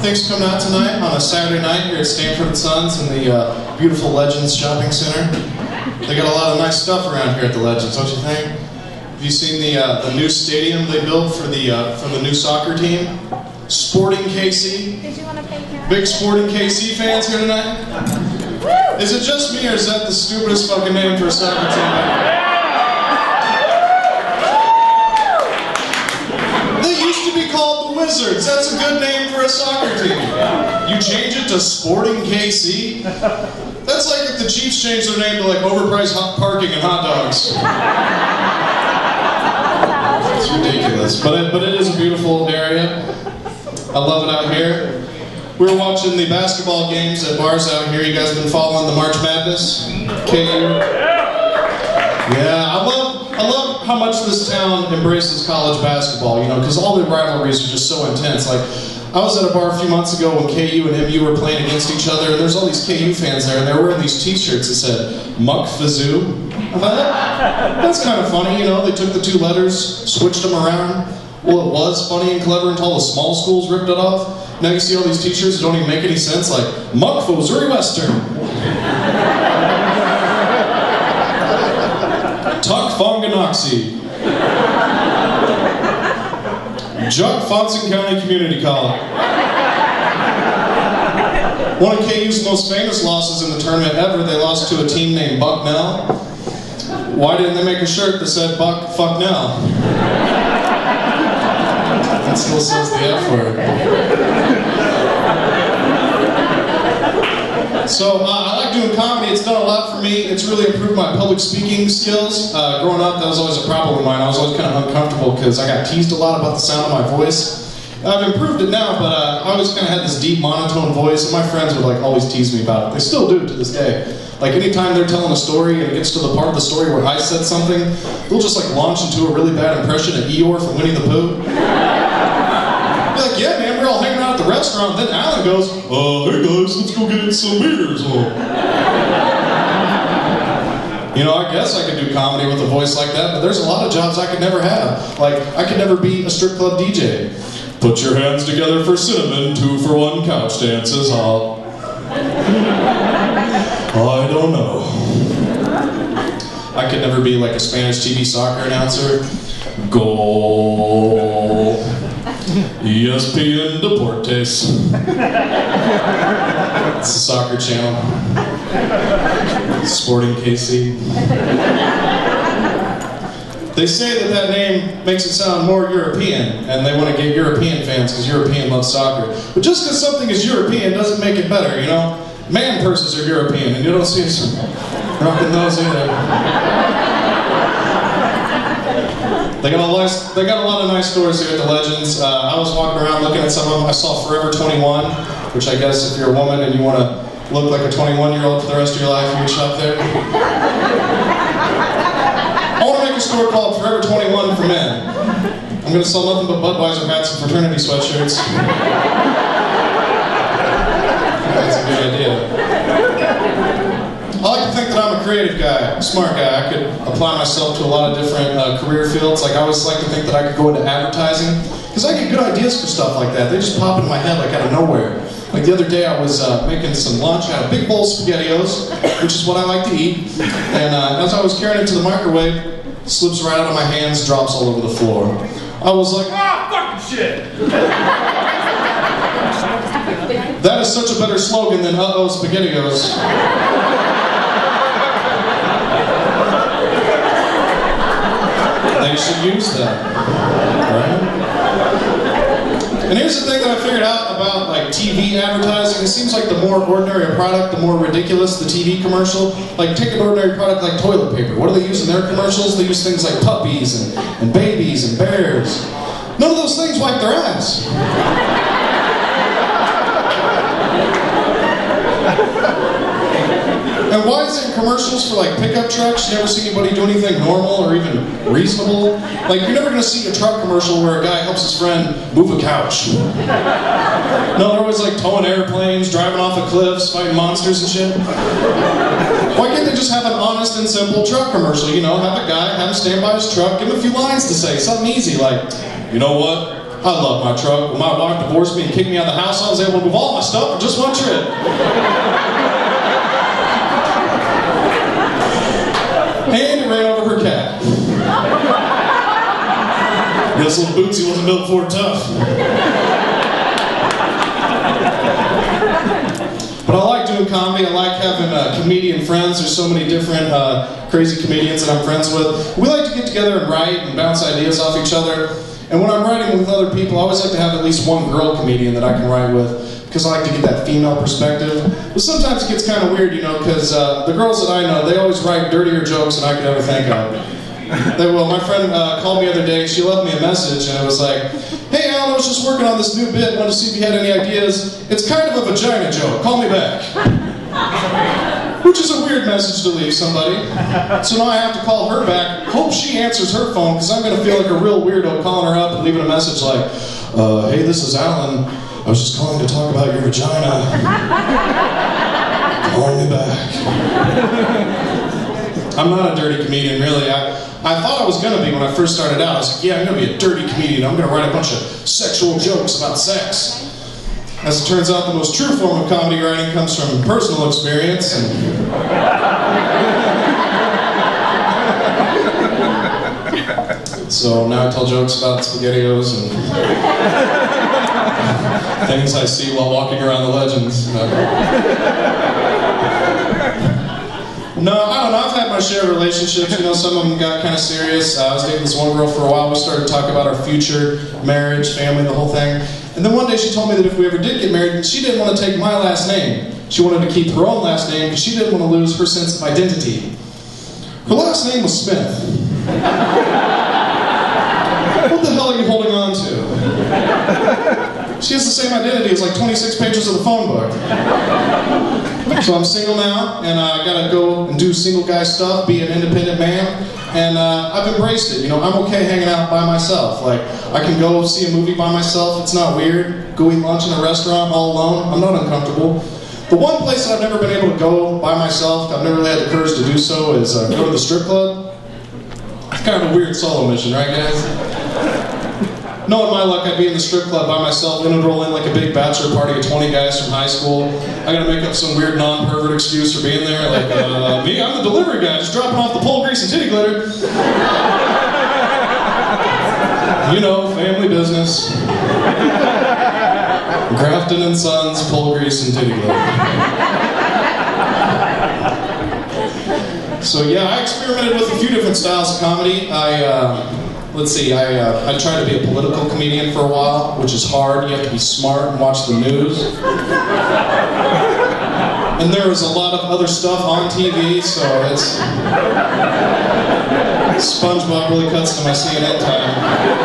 Thanks for coming out tonight on a Saturday night here at Stanford & Sons in the beautiful Legends Shopping Center. They got a lot of nice stuff around here at the Legends, don't you think? Have you seen the new stadium they built for the new soccer team? Sporting KC. Did you want to pay here? Big Sporting KC fans here tonight? Is it just me, or is that the stupidest fucking name for a soccer team? They used to be called the Wizards. That's a good name for a soccer team. You change it to Sporting KC? That's like if the Chiefs changed their name to like overpriced parking and hot dogs. It's ridiculous, but it is a beautiful area. I love it out here. We were watching the basketball games at bars out here. You guys been following the March Madness? KU? Yeah, I love how much this town embraces college basketball, you know, because all the rivalries are just so intense. Like, I was at a bar a few months ago when KU and MU were playing against each other, and there's all these KU fans there, and they were wearing these t-shirts that said, Muck Fazoo. I thought, that's kind of funny, you know, they took the two letters, switched them around. Well, it was funny and clever until the small schools ripped it off. Now you see all these t-shirts that don't even make any sense, like, Muck Fozuri Western. Tuck Fonganoxie. Juck Fonson County Community College. One of KU's most famous losses in the tournament ever, they lost to a team named Bucknell. Why didn't they make a shirt that said Buck Fuck Nell? That still says the F word. So I like doing comedy. It's done a lot for me. It's really improved my public speaking skills. Growing up, that was always a problem of mine. I was always kind of uncomfortable because I got teased a lot about the sound of my voice. I've improved it now, but I always kind of had this deep monotone voice, and my friends would like always tease me about it. They still do to this day. Like anytime they're telling a story and it gets to the part of the story where I said something, they'll just like launch into a really bad impression of Eeyore from Winnie the Pooh. Be like, yeah, man, we're all hanging out at the restaurant. Then Alan goes, hey guys, let's go get some beers. You know, I guess I could do comedy with a voice like that, but there's a lot of jobs I could never have. Like, I could never be a strip club DJ. Put your hands together for cinnamon, 2-for-1 couch dances. I don't know. I could never be like a Spanish TV soccer announcer. Goal. ESPN Deportes. It's a soccer channel. Sporting KC. They say that name makes it sound more European, and they want to get European fans because European loves soccer. But just because something is European doesn't make it better, you know? Man purses are European, and you don't see us rocking those either. They got a lot of nice stores here at the Legends. I was walking around looking at some of them. I saw Forever 21, which I guess if you're a woman and you want to look like a 21-year-old for the rest of your life, you can shop there. I want to make a store called Forever 21 for men. I'm going to sell nothing but Budweiser hats and fraternity sweatshirts. That's a good idea. I like to think that I'm a creative guy, a smart guy. I could apply myself to a lot of different career fields. Like I always like to think that I could go into advertising, because I get good ideas for stuff like that. They just pop into my head like out of nowhere. Like the other day I was making some lunch. I had a big bowl of SpaghettiOs, which is what I like to eat. And as I was carrying it to the microwave, it slips right out of my hands, drops all over the floor. I was like, ah, fucking shit! That is such a better slogan than uh-oh SpaghettiOs. They should use that, right? And here's the thing that I figured out about like TV advertising. It seems like the more ordinary a product, the more ridiculous the TV commercial. Like take an ordinary product like toilet paper. What do they use in their commercials? They use things like puppies and babies and bears. None of those things wipe their ass. And why is it in commercials for like pickup trucks? You never see anybody do anything normal or even reasonable. Like you're never going to see a truck commercial where a guy helps his friend move a couch. No, they're always like towing airplanes, driving off of cliffs, fighting monsters and shit. Why can't they just have an honest and simple truck commercial? You know, have a guy, have him stand by his truck, give him a few lines to say, something easy like, you know what? I love my truck. When my wife divorced me and kicked me out of the house, I was able to move all my stuff in just one trip. And it ran over her cat. Guess little Bootsy wasn't built for it tough. But I like doing comedy. I like having comedian friends. There's so many different crazy comedians that I'm friends with. We like to get together and write and bounce ideas off each other. And when I'm writing with other people, I always like to have at least one girl comedian that I can write with, because I like to get that female perspective. But sometimes it gets kind of weird, you know, because the girls that I know, they always write dirtier jokes than I could ever think of. Well, my friend called me the other day, and she left me a message, and it was like, "Hey Alan, I was just working on this new bit, wanted to see if you had any ideas. It's kind of a vagina joke, call me back." Which is a weird message to leave somebody. So now I have to call her back, hope she answers her phone, because I'm going to feel like a real weirdo calling her up and leaving a message like, "Hey, this is Alan. I was just calling to talk about your vagina. Call me back." I'm not a dirty comedian, really. I thought I was going to be when I first started out. I was like, yeah, I'm going to be a dirty comedian. I'm going to write a bunch of sexual jokes about sex. As it turns out, the most true form of comedy writing comes from personal experience. So now I tell jokes about SpaghettiOs and things I see while walking around the Legends. No, I don't know. I've had my share of relationships. You know, some of them got kind of serious. I was dating this one girl for a while. We started talking about our future, marriage, family, the whole thing. And then one day she told me that if we ever did get married, she didn't want to take my last name. She wanted to keep her own last name because she didn't want to lose her sense of identity. Her last name was Smith. What the hell are you holding on to? She has the same identity as like 26 pages of the phone book. So I'm single now, and I gotta go and do single guy stuff, be an independent man, and I've embraced it. You know, I'm okay hanging out by myself. Like, I can go see a movie by myself, it's not weird. Go eat lunch in a restaurant all alone, I'm not uncomfortable. The one place that I've never been able to go by myself, I've never really had the courage to do so, is go to the strip club. It's kind of a weird solo mission, right guys? Knowing my luck, I'd be in the strip club by myself, and I'd roll in like a big bachelor party of 20 guys from high school. I gotta make up some weird non-pervert excuse for being there, like, me, I'm the delivery guy, just dropping off the pole grease and titty glitter. You know, family business. Grafton and Sons, pole grease and titty glitter. So yeah, I experimented with a few different styles of comedy. Let's see, I tried to be a political comedian for a while, which is hard. You have to be smart and watch the news. And there was a lot of other stuff on TV, so it's... SpongeBob really cuts into my CNN time.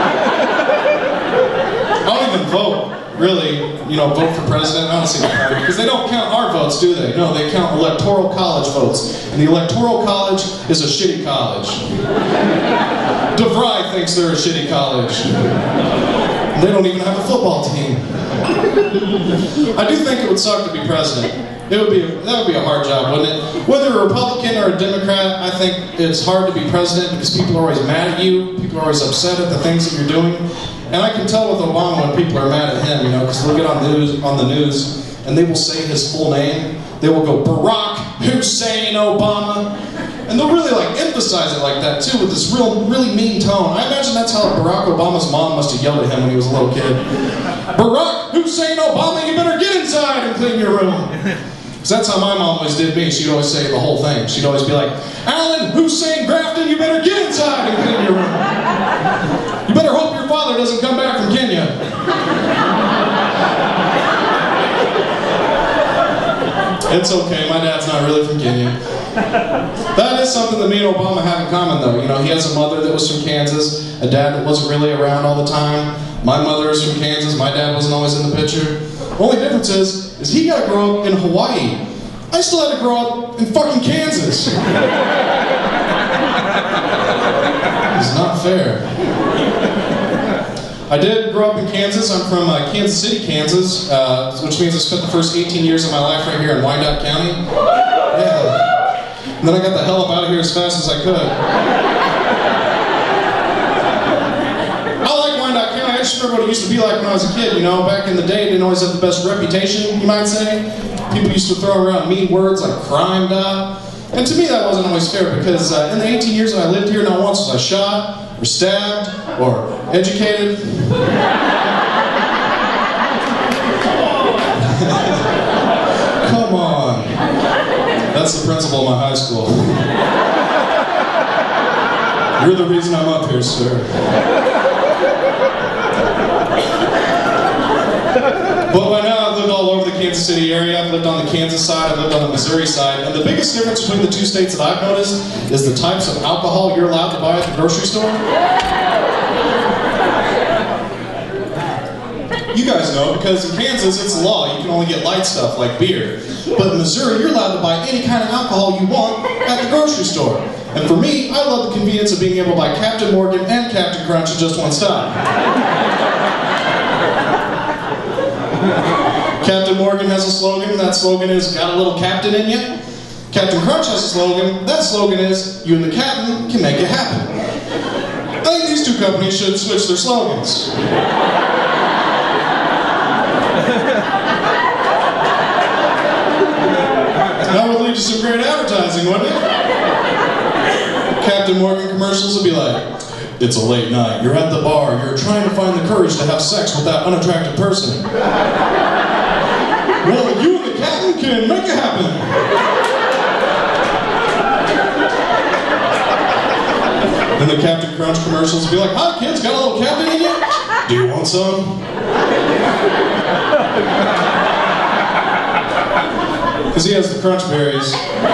I don't even vote, really, you know, vote for president. I don't see the point, because they don't count our votes, do they? No, they count electoral college votes. And the electoral college is a shitty college. DeVry thinks they're a shitty college. They don't even have a football team. I do think it would suck to be president. That would be a hard job, wouldn't it? Whether a Republican or a Democrat, I think it's hard to be president because people are always mad at you. People are always upset at the things that you're doing. And I can tell with Obama when people are mad at him, you know, because they'll get on the news and they will say his full name. They will go, Barack Hussein Obama. And they'll really like emphasize it like that too, with this really mean tone. I imagine that's how Barack Obama's mom must have yelled at him when he was a little kid. Barack Hussein Obama, you better get inside and clean your room. Because that's how my mom always did me. She'd always say the whole thing. She'd always be like, Alan Hussein Grafton, you better get inside and clean your room. You better hope your father doesn't come back from Kenya. It's okay, my dad's not really from Kenya. That is something that me and Obama have in common, though. You know, he has a mother that was from Kansas, a dad that wasn't really around all the time. My mother is from Kansas, my dad wasn't always in the picture. The only difference is he got to grow up in Hawaii. I still had to grow up in fucking Kansas. It's not fair. I did grow up in Kansas. I'm from Kansas City, Kansas, which means I spent the first 18 years of my life right here in Wyandotte County. Yeah. And then I got the hell up out of here as fast as I could. I like Wyandotte County. I just remember what it used to be like when I was a kid, you know, back in the day, it didn't always have the best reputation, you might say. People used to throw around mean words like crime dot. And to me that wasn't always fair because in the 18 years that I lived here, not once was I shot, or stabbed, or educated. Come on. That's the principal of my high school. You're the reason I'm up here, sir. But by now I've lived all over the Kansas City area. I've lived on the Kansas side, I've lived on the Missouri side, and the biggest difference between the two states that I've noticed is the types of alcohol you're allowed to buy at the grocery store. You guys know, because in Kansas it's law, you can only get light stuff like beer. But in Missouri, you're allowed to buy any kind of alcohol you want at the grocery store. And for me, I love the convenience of being able to buy Captain Morgan and Captain Crunch at just one stop. Captain Morgan has a slogan, that slogan is, got a little captain in you. Captain Crunch has a slogan, that slogan is, you and the captain can make it happen. I think these two companies should switch their slogans. That would lead to some great advertising, wouldn't it? Captain Morgan commercials would be like, it's a late night, you're at the bar, you're trying to find the courage to have sex with that unattractive person. Well, you and the captain can make it happen. Then the Captain Crunch commercials would be like, hi kids, got a little captain in you? Do you want some? Because he has the crunch berries.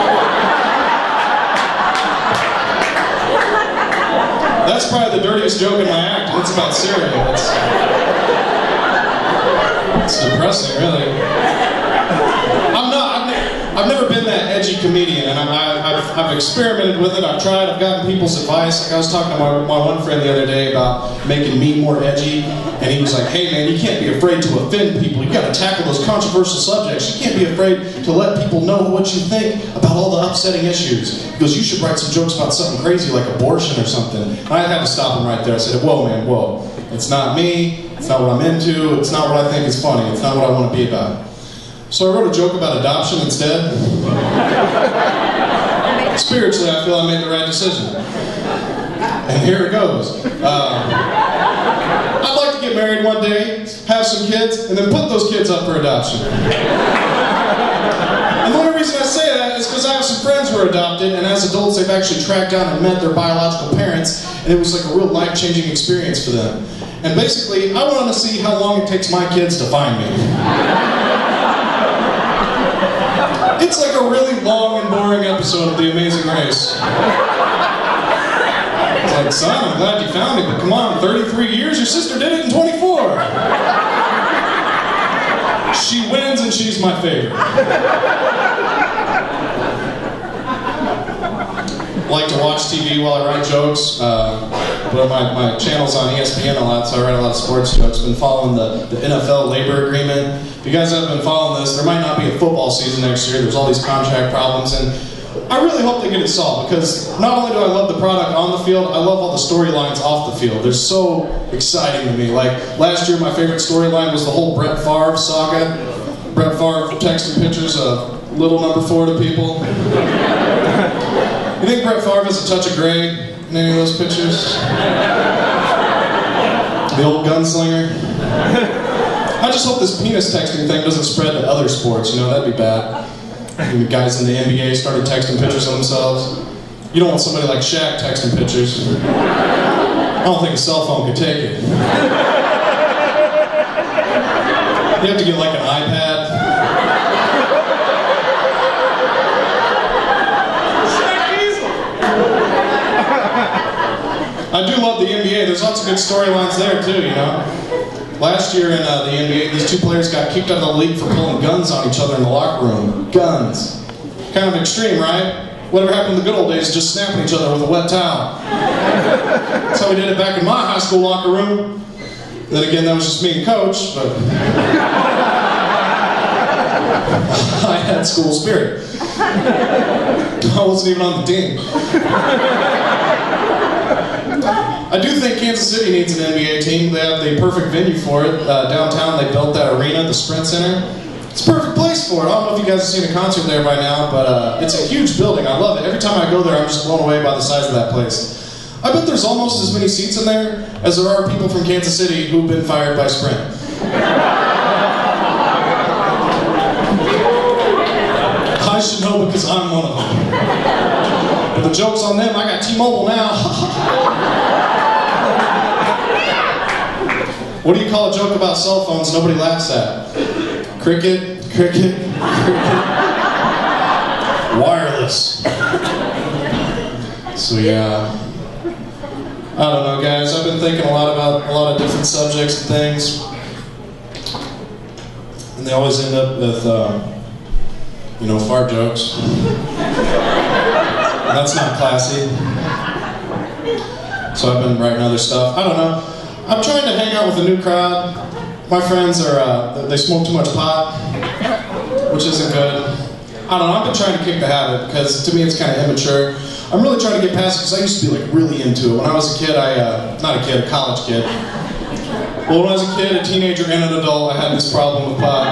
That's probably the dirtiest joke in my act, and it's about cereal. It's depressing, really. I've never been that edgy comedian, and I've experimented with it. I've tried. I've gotten people's advice. Like I was talking to my one friend the other day about making me more edgy, and he was like, "Hey man, you can't be afraid to offend people. You got to tackle those controversial subjects. You can't be afraid to let people know what you think about all the upsetting issues." He goes, "You should write some jokes about something crazy like abortion or something." And I had to stop him right there. I said, "Whoa man, whoa. It's not me. It's not what I'm into. It's not what I think is funny. It's not what I want to be about." So I wrote a joke about adoption instead. Spiritually, I feel I made the right decision. And here it goes. I'd like to get married one day, have some kids, and then put those kids up for adoption. And the only reason I say that is because I have some friends who are adopted, and as adults they've actually tracked down and met their biological parents, and it was like a real life-changing experience for them. And basically, I wanted to see how long it takes my kids to find me. It's like a really long and boring episode of The Amazing Race. It's like, son, I'm glad you found me, but come on, 33 years? Your sister did it in 24. She wins and she's my favorite. I like to watch TV while I write jokes. But my channel's on ESPN a lot, so I write a lot of sports jokes. Been following the NFL labor agreement. If you guys haven't been following this, there might not be a football season next year. There's all these contract problems, and I really hope they get it solved, because not only do I love the product on the field, I love all the storylines off the field. They're so exciting to me. Like, last year my favorite storyline was the whole Brett Favre saga. Brett Favre texting pictures of little number 4 to people. You think Brett Favre has a touch of gray in any of those pictures? The old gunslinger. I just hope this penis texting thing doesn't spread to other sports, you know, that'd be bad. The guys in the NBA started texting pictures of themselves. You don't want somebody like Shaq texting pictures. I don't think a cell phone could take it. You have to get like an iPad. I do love the NBA. There's lots of good storylines there too, you know. Last year in the NBA, these 2 players got kicked out of the league for pulling guns on each other in the locker room. Guns. Kind of extreme, right? Whatever happened in the good old days, just snapping each other with a wet towel. That's how we did it back in my high school locker room. Then again, that was just me and Coach, but I had school spirit. I wasn't even on the team. I do think Kansas City needs an NBA team. They have the perfect venue for it. Downtown, they built that arena, the Sprint Center. It's a perfect place for it. I don't know if you guys have seen a concert there by now, but it's a huge building. I love it. Every time I go there, I'm just blown away by the size of that place. I bet there's almost as many seats in there as there are people from Kansas City who've been fired by Sprint. I should know because I'm one of them. But the joke's on them. I got T-Mobile now. What do you call a joke about cell phones nobody laughs at? Cricket, cricket, cricket. Wireless. So yeah. I don't know, guys. I've been thinking a lot about a lot of different subjects and things. And they always end up with, fart jokes. That's not classy. So I've been writing other stuff. I don't know. I'm trying to hang out with a new crowd. My friends they smoke too much pot, which isn't good. I don't know, I've been trying to kick the habit because to me it's kind of immature. I'm really trying to get past it because I used to be like really into it. When I was a kid, a college kid. Well, when I was a kid, a teenager, and an adult, I had this problem with pot.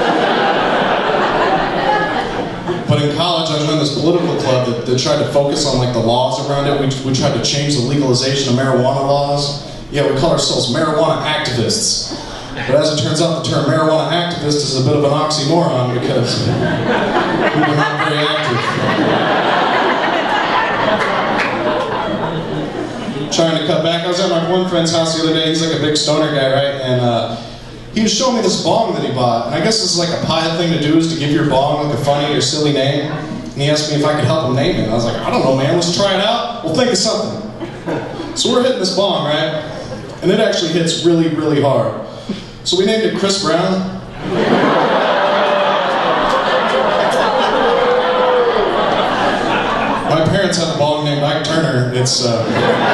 But in college, I joined this political club that tried to focus on like the laws around it. We tried to change the legalization of marijuana laws. Yeah, we call ourselves marijuana activists. But as it turns out, the term marijuana activist is a bit of an oxymoron because we're not very active. Trying to cut back. I was at my one friend's house the other day. He's like a big stoner guy, right? And he was showing me this bong that he bought. And I guess this is like a pie thing to do, is to give your bong like a funny or silly name. And he asked me if I could help him name it. And I was like, I don't know, man. Let's try it out. We'll think of something. So we're hitting this bong, right? And it actually hits really, really hard. So we named it Chris Brown. My parents had a bong named Ike Turner. It's, I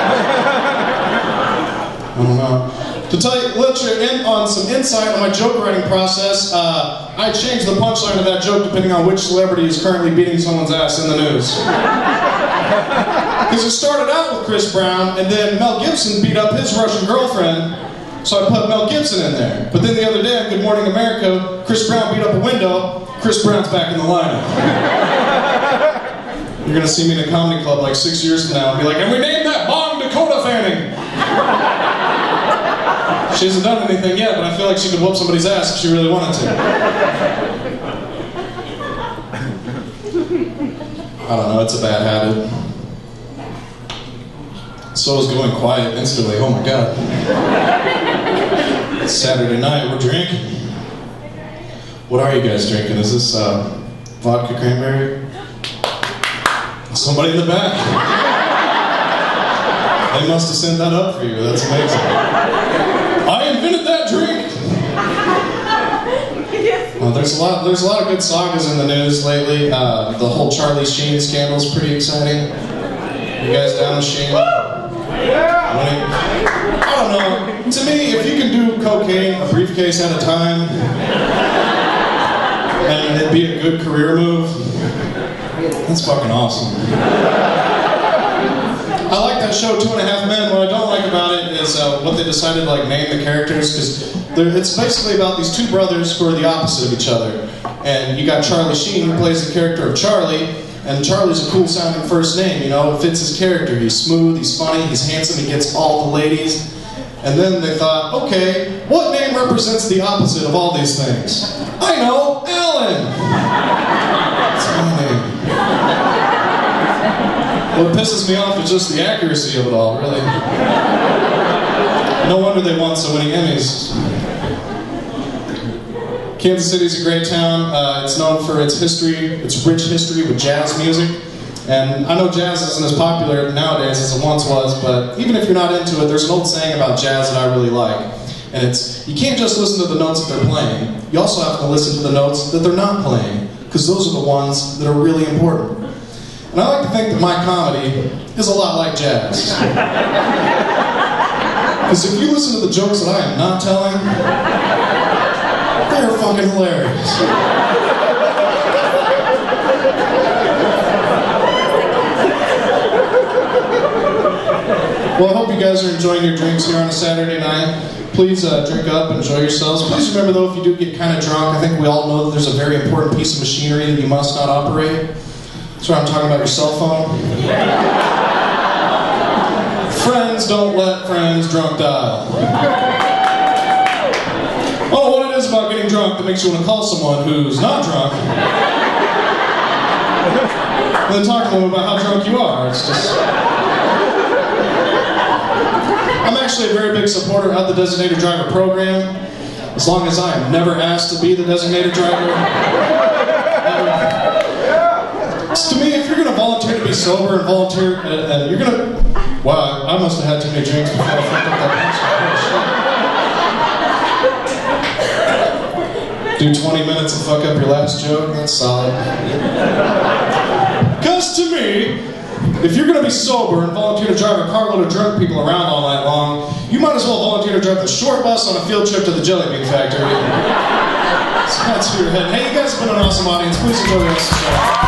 don't know. To tell you, let you in on some insight on my joke writing process, I changed the punchline of that joke depending on which celebrity is currently beating someone's ass in the news. Because it started out with Chris Brown, and then Mel Gibson beat up his Russian girlfriend, so I put Mel Gibson in there. But then the other day on Good Morning America, Chris Brown beat up a window, Chris Brown's back in the lineup. You're going to see me in a comedy club like 6 years from now and be like, and we named that bong Dakota Fanning. She hasn't done anything yet, but I feel like she could whoop somebody's ass if she really wanted to. I don't know, it's a bad habit. So is going quiet instantly, oh my god. It's Saturday night, we're drinking. What are you guys drinking? Is this vodka cranberry? Somebody in the back. They must have sent that up for you, that's amazing. I invented that drink! Well, there's a lot of good sagas in the news lately. The whole Charlie Sheen scandal is pretty exciting. You guys down with Sheen? I don't know. To me, if you can do cocaine a briefcase at a time, and it'd be a good career move, that's fucking awesome. I like that show, 2.5 Men. What I don't like about it is what they decided to like name the characters, because it's basically about these two brothers who are the opposite of each other. And you got Charlie Sheen, who plays the character of Charlie, and Charlie's a cool sounding first name, you know, it fits his character. He's smooth, he's funny, he's handsome, he gets all the ladies. And then they thought, okay, what name represents the opposite of all these things? I know, Alan! That's my name. What pisses me off is just the accuracy of it all, really. No wonder they won so many Emmys. Kansas City's a great town. It's known for its history, its rich history with jazz music. And I know jazz isn't as popular nowadays as it once was, but even if you're not into it, there's an old saying about jazz that I really like. And it's, you can't just listen to the notes that they're playing. You also have to listen to the notes that they're not playing, because those are the ones that are really important. And I like to think that my comedy is a lot like jazz. Because if you listen to the jokes that I am not telling, they're fucking hilarious. Well, I hope you guys are enjoying your drinks here on a Saturday night. Please drink up, enjoy yourselves. Please remember though, if you do get kind of drunk, I think we all know that there's a very important piece of machinery that you must not operate. That's what I'm talking about, your cell phone. Friends don't let friends drunk dial. Oh, what it is about getting drunk that makes you want to call someone who's not drunk and then talk to them about how drunk you are. It's just... I'm actually a very big supporter of the designated driver program, as long as I am never asked to be the designated driver. To me, if you're going to volunteer to be sober and volunteer, and you're going to... Wow, I must have had too many drinks before I fucked up that answer. Do 20 minutes and fuck up your last joke? That's solid. Because to me, if you're going to be sober and volunteer to drive a carload of drunk people around all night long, you might as well volunteer to drive the short bus on a field trip to the Jelly Bean Factory. So that's your head. Hey, you guys have been an awesome audience. Please enjoy the rest of the show.